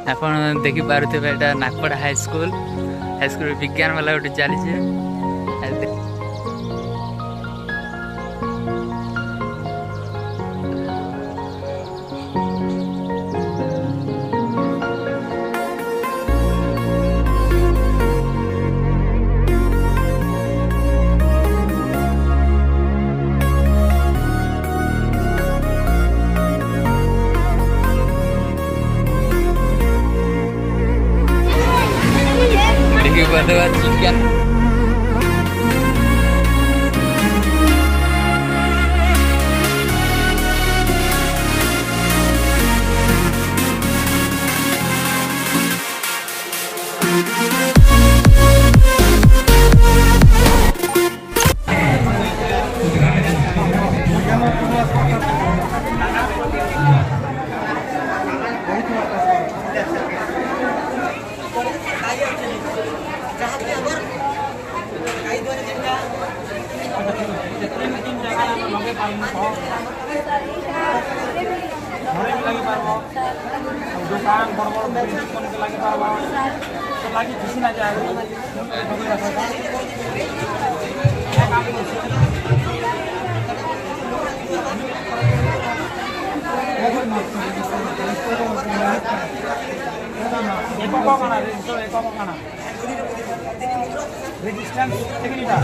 ଆପଣ ଦେଖିପାରୁଥିବେ ଏଇଟା ନାକପଡ଼ା ହାଇସ୍କୁଲ ବିଜ୍ଞାନ मेला ଗୋଟେ ଚାଲିଛି। Buat chicken. दुकान बड़ बड़ बिल्डिंग बन के लगे पावा तो लागी किसी ना जाए रेजिस्टेंस टेक्निका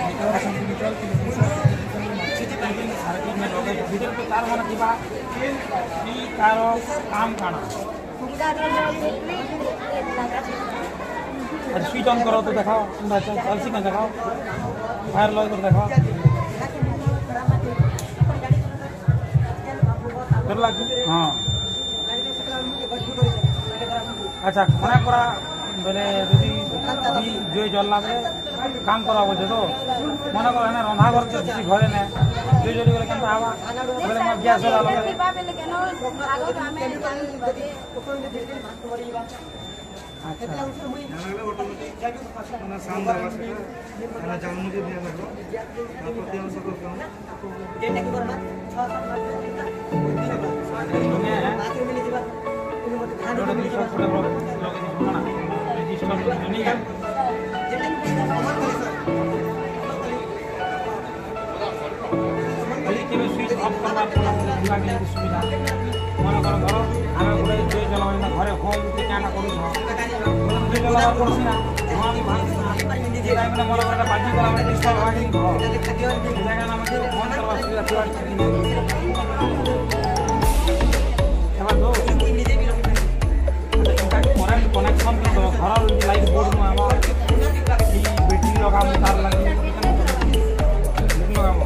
तार मन दिबा ई तार काम काना और स्विच ऑन करो तो दिखाओ चलसी में दिखाओ फायर लॉग कर दिखाओ कर लगी हाँ अच्छा खाना पूरा बोले यदि जो जल्ला बेले काम करा बोझे तो मन कर रंधा घर तो किसी घरे ना जो जल्दी बोले केनता हवा बोले मैं गैस वाला लगे स्विच ऑफ करवा सुविधा मन कर घर आम गोटे जो जलवा घरे होम क्या करूँ जलवा पड़सी ना मन कर बाजी गला डिस्टर्ब फोन करवा सुविधा करेंट कनेक्शन घर लाइट बोर्ड में बैटरी लगा तार लगे लगा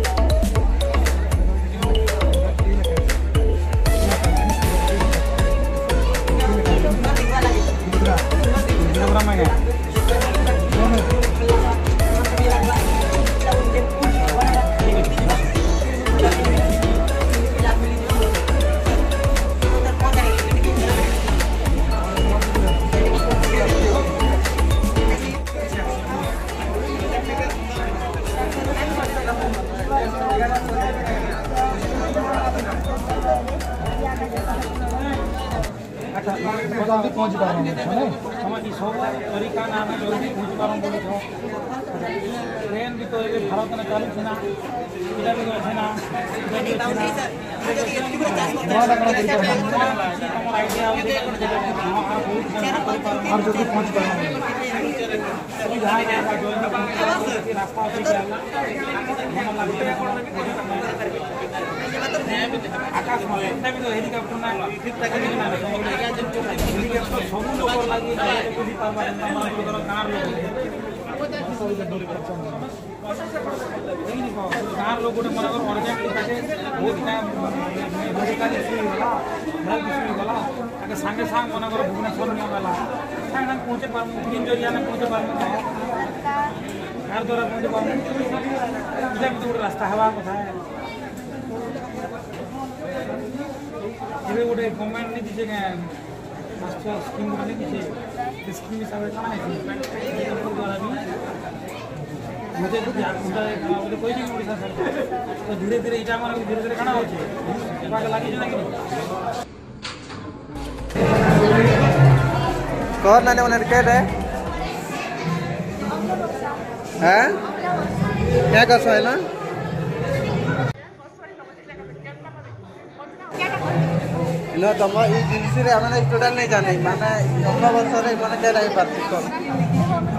जल्दी पहुँच पार सब तरीका ना आम जल्दी पहुँच पार बोली ट्रेन भी तो ये भारत में चालू थी ना इटा भी अच्छे ना और जल्दी पहुँच पार रास्ता आकाश में भी तो हेलिकॉप्टर ना हेलिकॉप्टर सब लोग लगे गाँव लोग गोटे मन मेडिकल गला सागे साग मन भुवनेश्वर निगला सागे पहुँचे पार्म ट्रेन जरिया पहुँचे पार्म कार द्वारा पहुँचे पार्म इटा भी गोटे रास्ता हवा कथा ये गोटे गवर्नमेंट नहीं दीजिए मास्टर स्कीम गोटे नहीं दीजिए स्कीम हिसाब से कहाँ द्वारा भी मुझे कोई नहीं ओडिशा सरकार तो धीरे धीरे इटा मान धीरे धीरे कहाँ हो लगे कि तोहर नानी मन के रे हैं क्या कर है ना न तुम ये जिनस मैंने टोटाल नहीं जाने माने 9 वर्ष मैंने क्या रही पार्थिक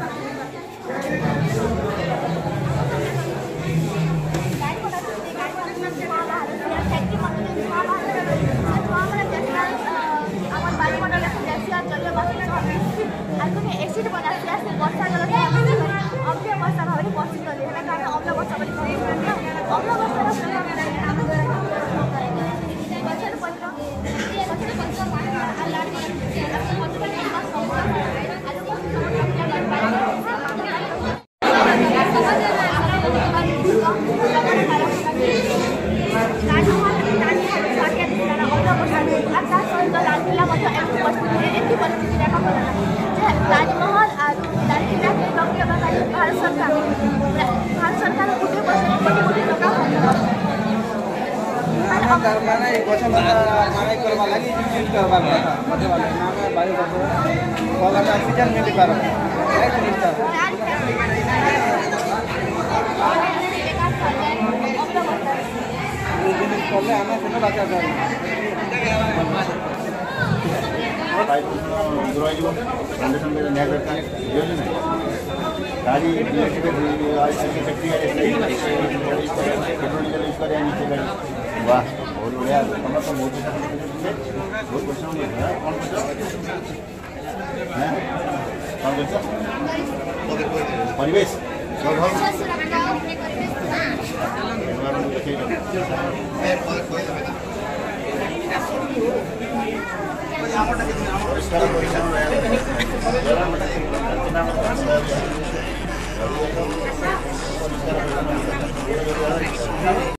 माने गछ माने करवा लगी यूज करवा था मजे वाले नाम बायो वाला में ऑक्सीजन मिल पारो राइट मिस्टर कोले हमें सुनो बात कर दुराई जीवन फाउंडेशन में न्याय करता है योजना गाड़ी आज की फैक्ट्री है पेट्रोल यूज कर रहे नीचे गाड़ी वाह बहुत बढ़िया तुम तो बहुत क्वेश्चन है कौन कौन परिवेश परिष्कार